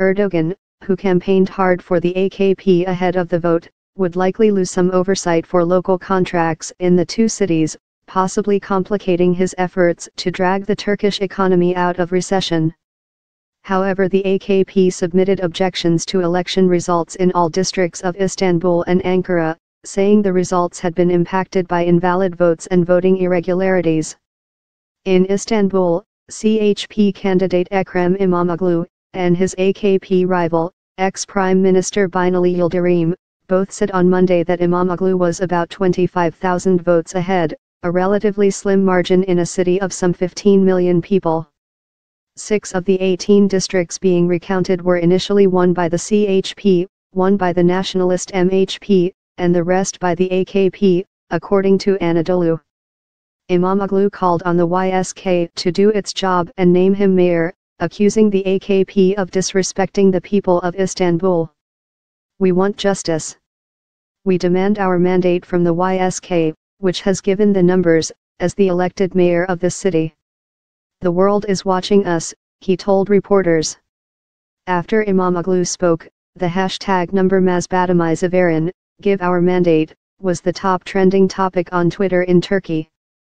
Erdogan, who campaigned hard for the AKP ahead of the vote, would likely lose some oversight for local contracts in the two cities, possibly complicating his efforts to drag the Turkish economy out of recession. However, the AKP submitted objections to election results in all districts of Istanbul and Ankara, saying the results had been impacted by invalid votes and voting irregularities. In Istanbul, CHP candidate Ekrem İmamoğlu, and his AKP rival, ex-Prime Minister Binali Yildirim, both said on Monday that İmamoğlu was about 25,000 votes ahead, a relatively slim margin in a city of some 15 million people. 6 of the 18 districts being recounted were initially won by the CHP, one by the nationalist MHP, and the rest by the AKP, according to Anadolu. İmamoğlu called on the YSK to do its job and name him mayor, accusing the AKP of disrespecting the people of Istanbul. "We want justice. We demand our mandate from the YSK, which has given the numbers, as the elected mayor of this city. The world is watching us," he told reporters. After İmamoğlu spoke, the hashtag #Mazbatimizaverin, give our mandate, was the top trending topic on Twitter in Turkey.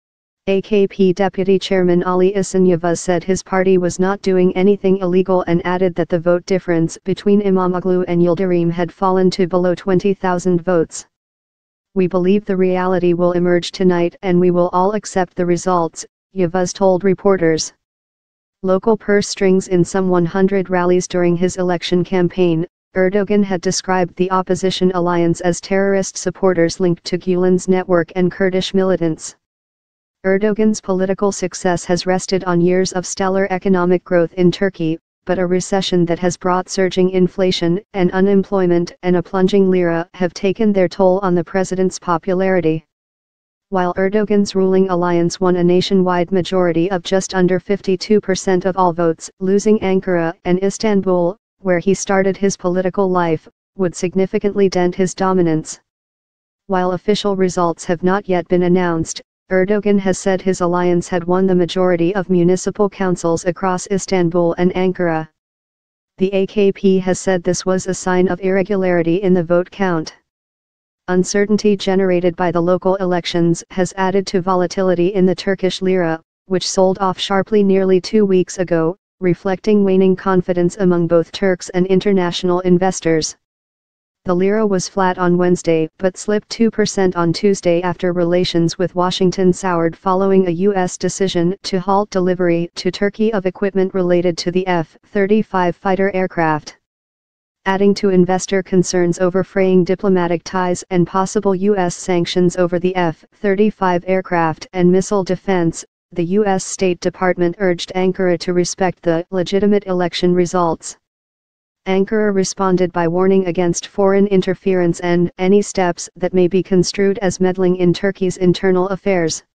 AKP Deputy Chairman Ali İhsan Yavuz said his party was not doing anything illegal and added that the vote difference between İmamoğlu and Yildirim had fallen to below 20,000 votes. "We believe the reality will emerge tonight and we will all accept the results," Yavuz told reporters. Local purse strings in some 100 rallies during his election campaign, Erdogan had described the opposition alliance as terrorist supporters linked to Gülen's network and Kurdish militants. Erdogan's political success has rested on years of stellar economic growth in Turkey, but a recession that has brought surging inflation and unemployment and a plunging lira have taken their toll on the president's popularity. While Erdogan's ruling alliance won a nationwide majority of just under 52% of all votes, losing Ankara and Istanbul, where he started his political life, would significantly dent his dominance. While official results have not yet been announced, Erdogan has said his alliance had won the majority of municipal councils across Istanbul and Ankara. The AKP has said this was a sign of irregularity in the vote count. Uncertainty generated by the local elections has added to volatility in the Turkish lira, which sold off sharply nearly 2 weeks ago, reflecting waning confidence among both Turks and international investors. The lira was flat on Wednesday but slipped 2% on Tuesday after relations with Washington soured following a U.S. decision to halt delivery to Turkey of equipment related to the F-35 fighter aircraft. Adding to investor concerns over fraying diplomatic ties and possible U.S. sanctions over the F-35 aircraft and missile defense, the U.S. State Department urged Ankara to respect the legitimate election results. Ankara responded by warning against foreign interference and any steps that may be construed as meddling in Turkey's internal affairs.